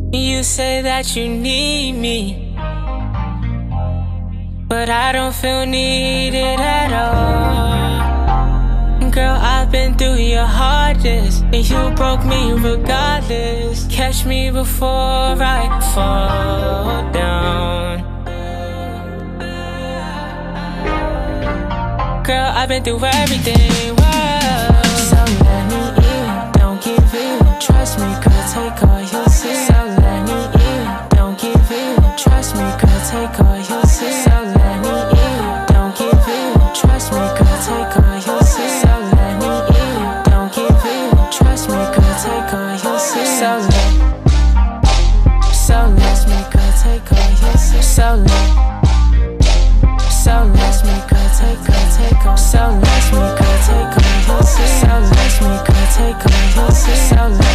You say that you need me, but I don't feel needed at all. Girl, I've been through your hardest, and you broke me regardless. Catch me before I fall down. Girl, I've been through everything. Whoa. So let me in, don't give in. Trust me, girl, take all you see. So let me in, don't give in. Trust me, girl, take all you see. So let me in, don't give in. Trust me, girl, take all you see. So let me in, don't give in. Trust me, girl, take all you see. So let me, girl, take all you see. So let's me, girl, take all. So let's me, girl, take all you see. So let's me, girl, take all you see. So